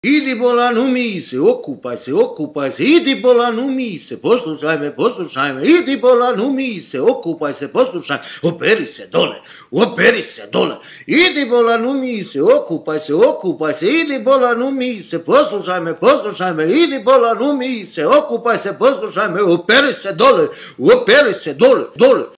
Idi bolan, umij se, okupaj se, idi bolan, umij se, poslušaj me, idi bolan, umij se, okupaj se, poslušaj, operi se dole, idi bolan, umij se, okupaj se, idi bolan, umij se, poslušaj me, idi bolan, umij se, okupaj se, poslušaj me, operi se dole, dole.